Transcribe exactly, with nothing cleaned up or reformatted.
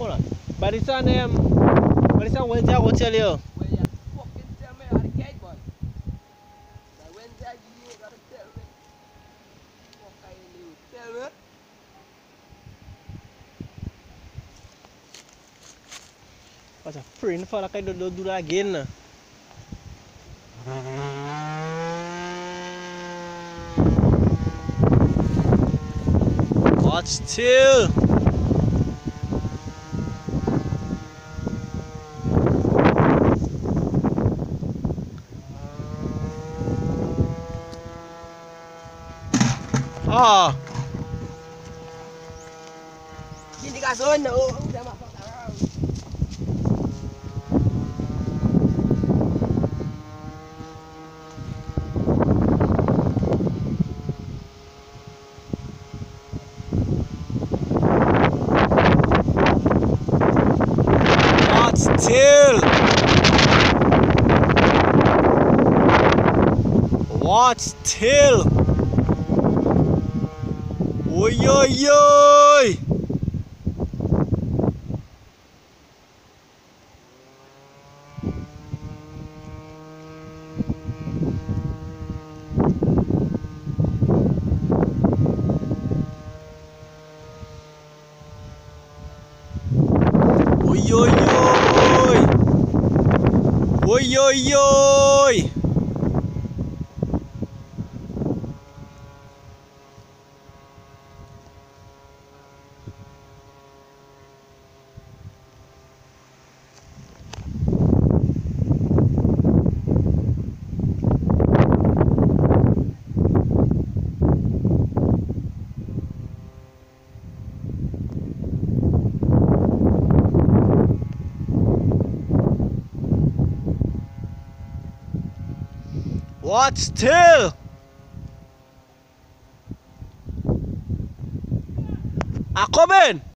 Hold on. Barisan um Barisan Wednesday hotel here. Well, you fucking tell me how to kite, boy. Now, Wednesday, you ain't gotta tell me. Fuck, I ain't you tell me. What's a friend for like I don't do that again. Watch still. Ah. Hindi ka son, no? Udah masuk sarang. Watch still. Watch still. Oi oi oi. Oi oi oi. Oi oi oi. Watch still. Ako Ben.